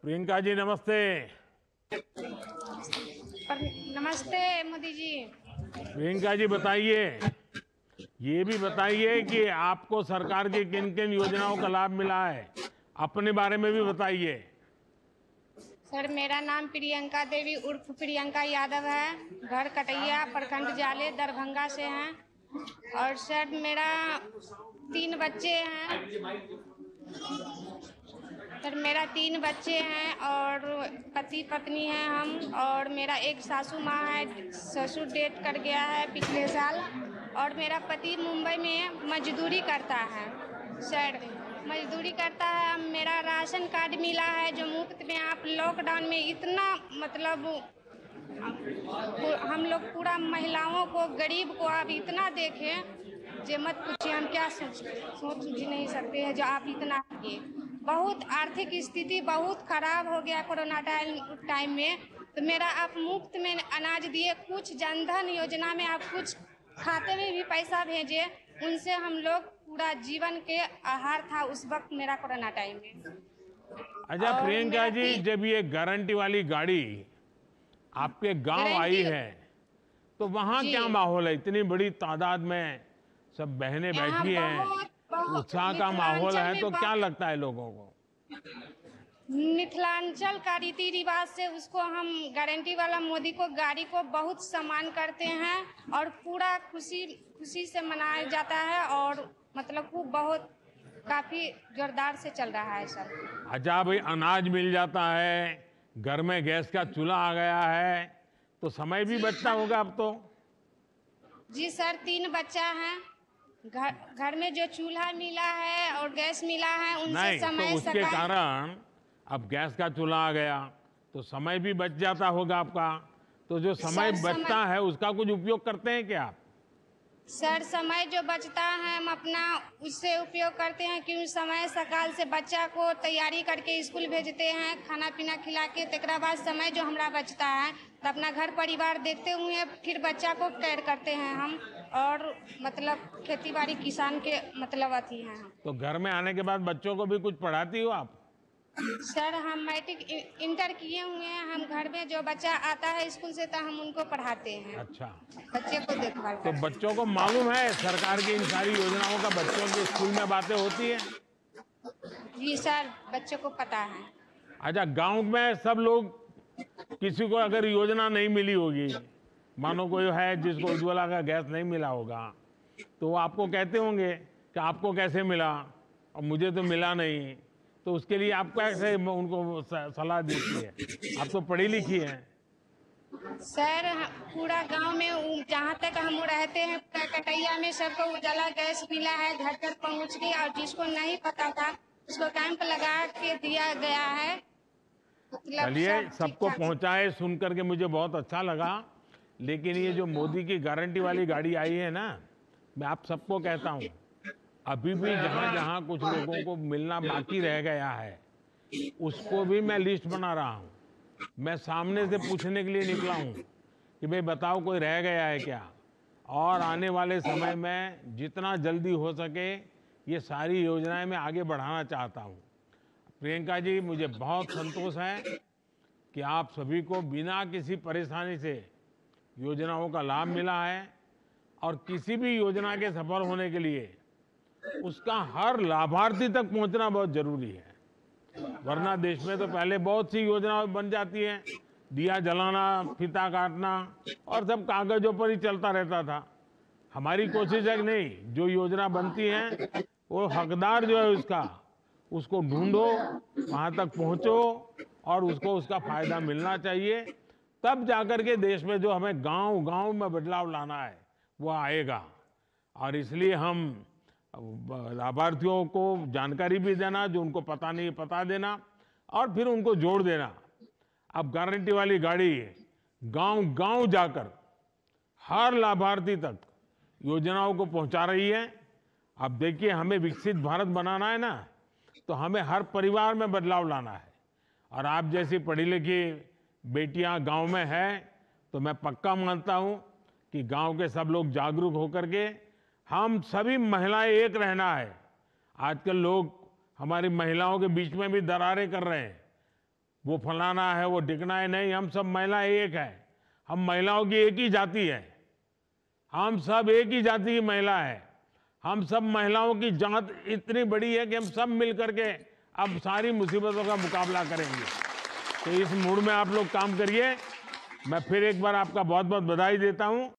प्रियंका जी नमस्ते। नमस्ते मोदी जी। प्रियंका जी बताइए, ये भी बताइए कि आपको सरकार की किन किन योजनाओं का लाभ मिला है, अपने बारे में भी बताइए। सर मेरा नाम प्रियंका देवी उर्फ प्रियंका यादव है। घर कटैया प्रखंड जाले दरभंगा से हैं। और सर मेरा 3 बच्चे हैं। सर मेरा 3 बच्चे हैं और पति पत्नी हैं हम। और मेरा एक सासू माँ है, ससुर डेथ कर गया है पिछले साल। और मेरा पति मुंबई में मजदूरी करता है। सर मजदूरी करता है। मेरा राशन कार्ड मिला है जो मुफ्त में। आप लॉकडाउन में इतना मतलब हम लोग पूरा महिलाओं को गरीब को आप इतना देखें जो मत पूछिए। हम क्या सोच भी नहीं सकते हैं जो आप इतना किए। बहुत आर्थिक स्थिति बहुत खराब हो गया कोरोना टाइम में। तो मेरा आप मुफ्त में अनाज दिए, कुछ जनधन योजना में आप कुछ खाते में भी पैसा भेजे। उनसे हम लोग पूरा जीवन के आहार था उस वक्त मेरा कोरोना टाइम में। अच्छा और प्रियंका मेरा जी, जब ये गारंटी वाली गाड़ी आपके गांव आई गारंटी है तो वहां जी क्या माहौल है? इतनी बड़ी तादाद में सब बहनें यहाँ बैठी हैं, बहुत बहुत उत्साह का माहौल मिथिलांचल है, में तो क्या लगता है लोगों को? मिथिलांचल का रीति रिवाज से उसको हम गारंटी वाला मोदी को गाड़ी को बहुत सम्मान करते हैं। और पूरा खुशी खुशी से मनाया जाता है। और मतलब वो बहुत काफी जोरदार से चल रहा है सर। अच्छा भाई, अनाज मिल जाता है, घर में गैस का चूल्हा आ गया है, तो समय भी बचता होगा अब तो। जी सर 3 बच्चा है। घर में जो चूल्हा मिला है और गैस मिला है उनसे नहीं तो समय उसके सकाल। कारण अब गैस का चूल्हा आ गया तो समय भी बच जाता होगा आपका। तो जो समय सर समय बचता है उसका कुछ उपयोग करते हैं क्या आप? सर समय जो बचता है हम अपना उससे उपयोग करते हैं कि उस समय सकाल से बच्चा को तैयारी करके स्कूल भेजते हैं, खाना पीना खिला के। तकरा बाद समय जो हमारा बचता है तो अपना घर परिवार देखते हुए फिर बच्चा को केयर करते हैं हम। और मतलब खेती बाड़ी किसान के मतलब अथी हैं हम। तो घर में आने के बाद बच्चों को भी कुछ पढ़ाती हो आप? सर हम मैट्रिक इंटर किए हुए हैं। हम घर में जो बच्चा आता है स्कूल से तो हम उनको पढ़ाते हैं, अच्छा, बच्चे को देखभाल तो करते बच्चों को मालूम है सरकार की इन सारी योजनाओं का? बच्चों के स्कूल में बातें होती है? हैं। जी सर बच्चों को पता है। अच्छा, गांव में सब लोग, किसी को अगर योजना नहीं मिली होगी, मानो कोई है जिसको उज्ज्वला का गैस नहीं मिला होगा, तो वो आपको कहते होंगे कि आपको कैसे मिला और मुझे तो मिला नहीं। तो उसके लिए आप कैसे उनको सलाह देती है? आप तो पढ़ी लिखी हैं। सर पूरा गांव में जहाँ तक हम रहते हैं पूरा कटैया में सबको उजाला गैस मिला है घर तक पहुँच के। और जिसको नहीं पता था उसको कैंप लगा के दिया गया है। मतलब चलिए, सब ठीक सबको ठाक। पहुंचाए सुन करके मुझे बहुत अच्छा लगा। लेकिन ये जो मोदी की गारंटी वाली गाड़ी आई है ना, मैं आप सबको कहता हूँ, अभी भी जहां जहां कुछ लोगों को मिलना बाकी रह गया है उसको भी मैं लिस्ट बना रहा हूं। मैं सामने से पूछने के लिए निकला हूं कि भाई बताओ कोई रह गया है क्या। और आने वाले समय में जितना जल्दी हो सके ये सारी योजनाएं मैं आगे बढ़ाना चाहता हूं। प्रियंका जी, मुझे बहुत संतोष है कि आप सभी को बिना किसी परेशानी से योजनाओं का लाभ मिला है। और किसी भी योजना के सफल होने के लिए उसका हर लाभार्थी तक पहुंचना बहुत जरूरी है। वरना देश में तो पहले बहुत सी योजनाएं बन जाती हैं, दिया जलाना, फीता काटना और सब कागजों पर ही चलता रहता था। हमारी कोशिश है कि नहीं, जो योजना बनती है वो हकदार जो है उसका, उसको ढूंढो, वहां तक पहुंचो और उसको उसका फायदा मिलना चाहिए। तब जाकर के देश में जो हमें गांव गांव में बदलाव लाना है वो आएगा। और इसलिए हम लाभार्थियों को जानकारी भी देना, जो उनको पता नहीं पता देना और फिर उनको जोड़ देना। अब गारंटी वाली गाड़ी गांव गांव जाकर हर लाभार्थी तक योजनाओं को पहुंचा रही है। अब देखिए, हमें विकसित भारत बनाना है ना, तो हमें हर परिवार में बदलाव लाना है। और आप जैसी पढ़ी लिखी बेटियां गांव में हैं तो मैं पक्का मानता हूं कि गांव के सब लोग जागरूक होकर के हम सभी महिलाएं एक रहना है। आजकल लोग हमारी महिलाओं के बीच में भी दरारें कर रहे हैं। वो फलाना है, वो ढिकना है, नहीं, हम सब महिला एक है। हम महिलाओं की एक ही जाति है। हम सब एक ही जाति की महिला है। हम सब महिलाओं की जात इतनी बड़ी है कि हम सब मिल करके अब सारी मुसीबतों का मुकाबला करेंगे। तो इस मूड में आप लोग काम करिए। मैं फिर एक बार आपका बहुत बहुत बधाई देता हूं।